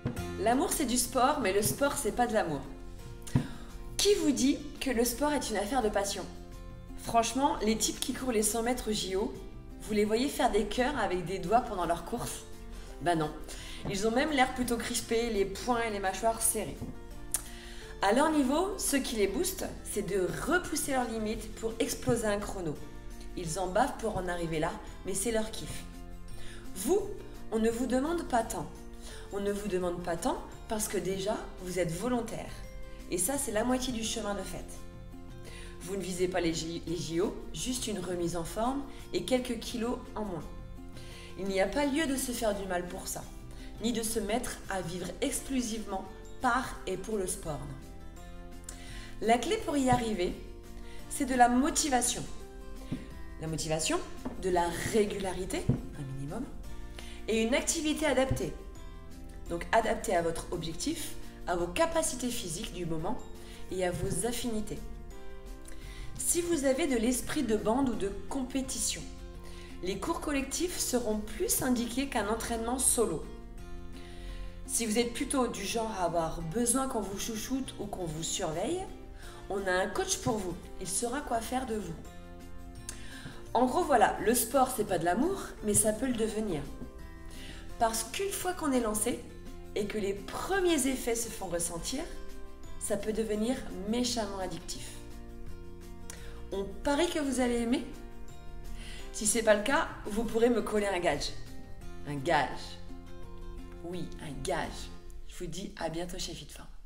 L'amour c'est du sport, mais le sport c'est pas de l'amour. Qui vous dit que le sport est une affaire de passion? Franchement, les types qui courent les 100 mètres JO, vous les voyez faire des cœurs avec des doigts pendant leur course? Ben non, ils ont même l'air plutôt crispés, les poings et les mâchoires serrés. À leur niveau, ce qui les booste, c'est de repousser leurs limites pour exploser un chrono. Ils en bavent pour en arriver là, mais c'est leur kiff. Vous, on ne vous demande pas tant. On ne vous demande pas tant parce que déjà, vous êtes volontaire. Et ça, c'est la moitié du chemin de fait. Vous ne visez pas les JO, juste une remise en forme et quelques kilos en moins. Il n'y a pas lieu de se faire du mal pour ça, ni de se mettre à vivre exclusivement par et pour le sport. La clé pour y arriver, c'est de la motivation. La motivation, de la régularité, un minimum, et une activité adaptée. Donc adaptée à votre objectif, à vos capacités physiques du moment et à vos affinités. Si vous avez de l'esprit de bande ou de compétition, les cours collectifs seront plus indiqués qu'un entraînement solo. Si vous êtes plutôt du genre à avoir besoin qu'on vous chouchoute ou qu'on vous surveille, on a un coach pour vous, il saura quoi faire de vous. En gros voilà, le sport c'est pas de l'amour, mais ça peut le devenir. Parce qu'une fois qu'on est lancé et que les premiers effets se font ressentir, ça peut devenir méchamment addictif. On parie que vous allez aimer? Si c'est pas le cas, vous pourrez me coller un gage. Un gage. Oui, un gage. Je vous dis à bientôt chez FitForm.